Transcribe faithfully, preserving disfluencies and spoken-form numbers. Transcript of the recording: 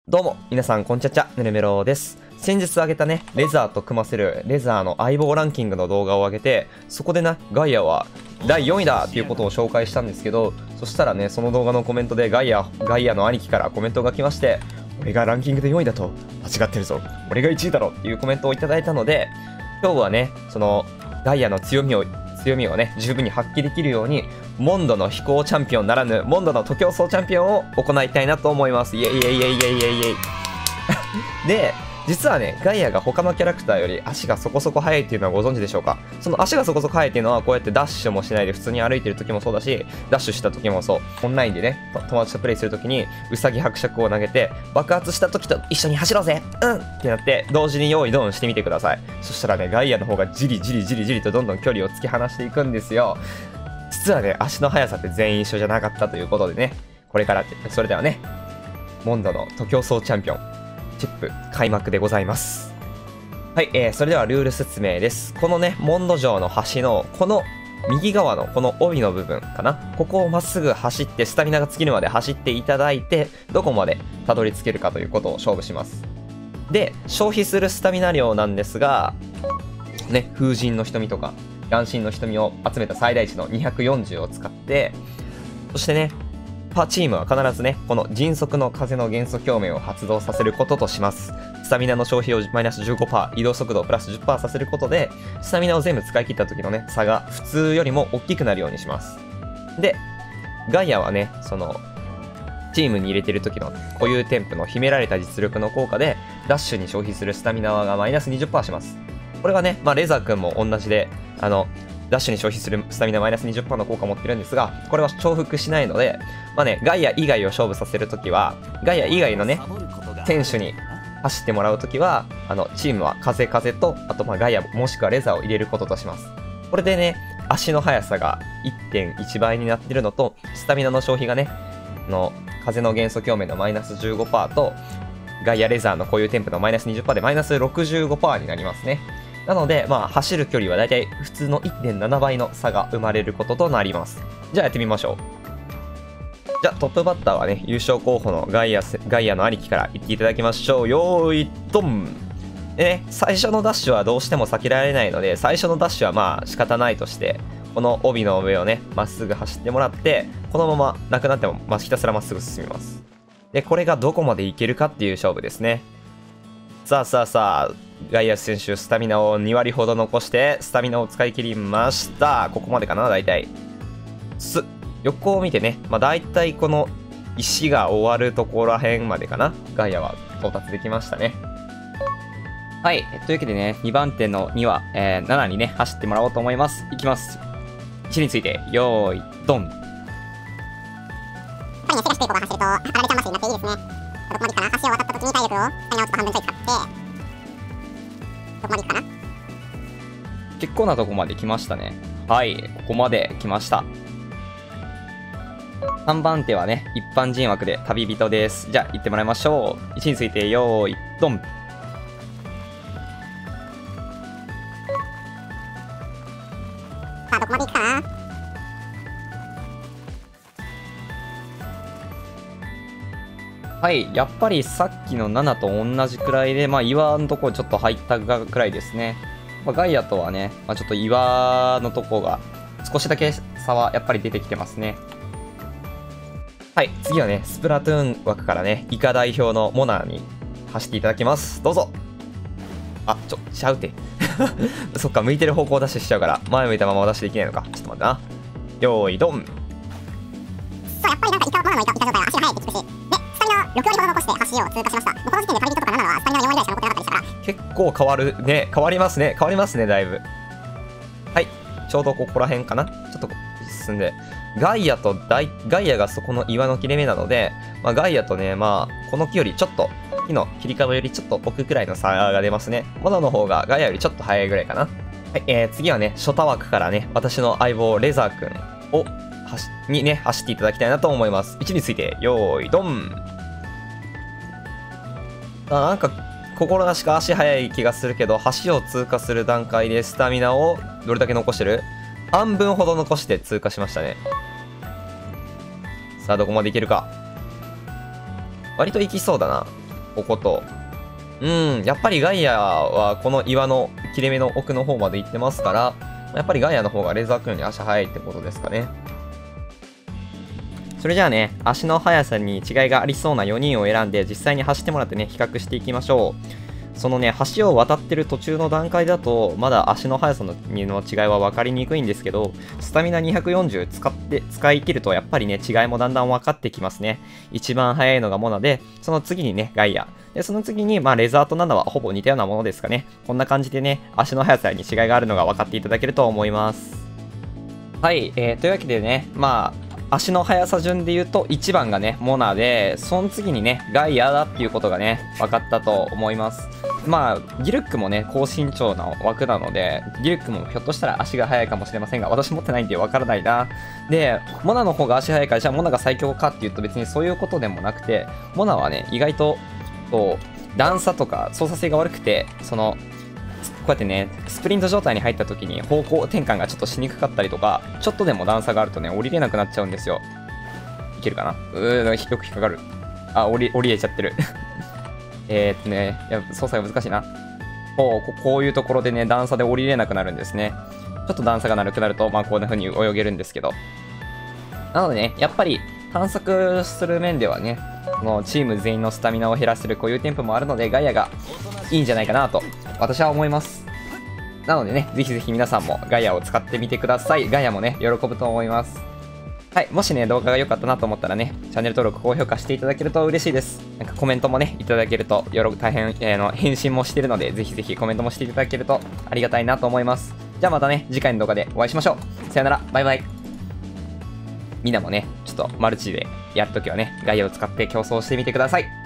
どうも、皆さん、こんちゃっちゃ、ぬるめろです。先日上げたね、レザーと組ませるレザーの相棒ランキングの動画を上げて、そこでな、ガイアはだいよんいだっていうことを紹介したんですけど、そしたらね、その動画のコメントでガイア、ガイアの兄貴からコメントが来まして、俺がランキングでよんいだと間違ってるぞ。俺がいちいだろっていうコメントをいただいたので、今日はね、そのガイアの強みを、強みをね、十分に発揮できるように、モンドの飛行チャンピオンならぬ、モンドの徒競走チャンピオンを行いたいなと思います。イエイイエイイエイイエイイエイイエイで、実はね、ガイアが他のキャラクターより足がそこそこ速いっていうのはご存知でしょうか？その足がそこそこ速いっていうのは、こうやってダッシュもしないで普通に歩いてる時もそうだし、ダッシュした時もそう、オンラインでね、友達とプレイする時に、ウサギ伯爵を投げて、爆発した時と一緒に走ろうぜうんってなって、同時に用意ドンしてみてください。そしたらね、ガイアの方がじりじりじりじりとどんどん距離を突き放していくんですよ。実はね、足の速さって全員一緒じゃなかったということでね、これからって、それではね、モンドの徒競走チャンピオン、チップ開幕でございます。はい、えー、それではルール説明です。このね、モンド城の橋の、この右側のこの帯の部分かな。ここをまっすぐ走って、スタミナが尽きるまで走っていただいて、どこまでたどり着けるかということを勝負します。で、消費するスタミナ量なんですが、ね、風神の瞳とか、眼神の瞳を集めた最大値のにひゃくよんじゅうを使って、そしてね、パーチームは必ずね、この迅速の風の元素共鳴を発動させることとします。スタミナの消費をマイナス じゅうごパーセント、移動速度をプラス じゅっパーセント させることで、スタミナを全部使い切った時のね、差が普通よりも大きくなるようにします。で、ガイアはね、その、チームに入れてる時の固有添付の秘められた実力の効果で、ダッシュに消費するスタミナがマイナス にじゅっパーセント します。これはね、まあ、レザー君も同じで、あの、ダッシュに消費するスタミナマイナス にじゅっパーセント の効果を持ってるんですが、これは重複しないので、まあね、ガイア以外を勝負させるときは、ガイア以外のね、選手に走ってもらうときは、あの、チームは風風と、あとまあガイアもしくはレザーを入れることとします。これでね、足の速さが いってんいち 倍になってるのと、スタミナの消費がね、の風の元素共鳴のマイナス じゅうごパーセント と、ガイアレザーの固有添付のマイナス にじゅっパーセント でマイナス ろくじゅうごパーセント になりますね。なので、まあ、走る距離はだいたい普通の いってんなな 倍の差が生まれることとなります。じゃあやってみましょう。じゃあトップバッターはね、優勝候補のガイア、ガイアの兄貴から言っていただきましょう。よーい、ドンでね、最初のダッシュはどうしても避けられないので、最初のダッシュはまあ仕方ないとして、この帯の上をね、まっすぐ走ってもらって、このままなくなっても、まあ、ひたすらまっすぐ進みます。で、これがどこまでいけるかっていう勝負ですね。さあさあさあ、ガイア選手、スタミナをに割ほど残して、スタミナを使い切りました。ここまでかな、大体。す、横を見てね、まあ大体この石が終わるところらへんまでかな、ガイアは到達できましたね。 はい、というわけでね、にばんてのには、えー、ななにね、走ってもらおうと思います。いきます。いちについて、よーい、ドン。 やっぱりね、背が低い子が走ると、あられちゃんマシになっていいですね。どこまでいくかな、橋を渡った時に体力を、スタミナをちょっと半分ちょい使って、どこまでいくかな。 結構なとこまで来ましたね。はい、ここまで来ました。さんばんてはね、一般人枠で旅人です。じゃあ、行ってもらいましょう。いちについて、よーい、ドン。 さあ、どこまでいくかな。 はい、やっぱりさっきのななと同じくらいで、まあ岩のところちょっと入ったくらいですね。まあ、ガイアとはね、まあ、ちょっと岩のとこが少しだけ差はやっぱり出てきてますね。 はい、次はね、スプラトゥーン枠からね、イカ代表のモナに走っていただきます。どうぞ。あ、ちょ、しちゃうて。そっか、向いてる方向ダッシュしちゃうから、前向いたままダッシュできないのか。ちょっと待ってな。よーい、ドン。 そう、やっぱりなんかイカ、モナのイカ、イカ状態は足が速いって聞くし、で、スタミナろく割ほど残して橋を通過しました。もうこの時点で旅人とかななはスタミナよん割ぐらいしか残ってなかったでしたから。 結構変わるね。変わりますね。変わりますね、だいぶ。はい。ちょうどここら辺かな。ちょっと進んで。ガイアとダイ、ガイアがそこの岩の切れ目なので、まあ、ガイアとね、まあ、この木よりちょっと、木の切り株よりちょっと奥くらいの差が出ますね。モナの方がガイアよりちょっと早いぐらいかな。はい、えー、次はね、初太枠からね、私の相棒、レザーくんを、はし、にね、走っていただきたいなと思います。いちについて、よーい、ドン。あ、なんか、心なしか足速い気がするけど、橋を通過する段階でスタミナをどれだけ残してる？半分ほど残して通過しましたね。さあ、どこまでいけるか。割といきそうだな。 ここと。うん、やっぱりガイアはこの岩の切れ目の奥の方まで行ってますから、やっぱりガイアの方がレーザー君より足速いってことですかね。 それじゃあね、足の速さに違いがありそうなよにんを選んで実際に走ってもらってね、比較していきましょう。そのね、橋を渡ってる途中の段階だと、まだ足の速さの違いは分かりにくいんですけど、スタミナにひゃくよんじゅう使って、使い切るとやっぱりね、違いもだんだん分かってきますね。一番速いのがモナで、その次にね、ガイア。で、その次に、まあ、レザーとナナはほぼ似たようなものですかね。こんな感じでね、足の速さに違いがあるのが分かっていただけると思います。はい、えー、というわけでね、まあ、足の速さ順で言うといちばんがねモナで、その次にねガイアだっていうことがね分かったと思います。まあギルックもね高身長な枠なので、ギルックもひょっとしたら足が速いかもしれませんが、私持ってないんで分からないな。でモナの方が足速いから、じゃあモナが最強かっていうと別にそういうことでもなくて、モナはね意外とこう段差とか操作性が悪くて、そのこうやってねスプリント状態に入った時に方向転換がちょっとしにくかったりとか、ちょっとでも段差があるとね降りれなくなっちゃうんですよ。いけるかな。うーよく引っかかる。あ、降り降りれちゃってるえーっとねいや操作が難しいな。こうこういうところでね段差で降りれなくなるんですね。ちょっと段差がなくなると、まあこんな風に泳げるんですけど、なのでねやっぱり探索する面ではね、このチーム全員のスタミナを減らせるこういうテンポもあるので、ガイアがいいんじゃないかなと私は思います。なのでね、ぜひぜひ皆さんもガイアを使ってみてください。ガイアもね、喜ぶと思います。はい、もしね、動画が良かったなと思ったらね、チャンネル登録、高評価していただけると嬉しいです。なんかコメントもね、いただけると、よろ大変、えー、の返信もしてるので、ぜひぜひコメントもしていただけるとありがたいなと思います。じゃあまたね、次回の動画でお会いしましょう。さよなら、バイバイ。みんなもね、ちょっとマルチでやるときはね、ガイアを使って競争してみてください。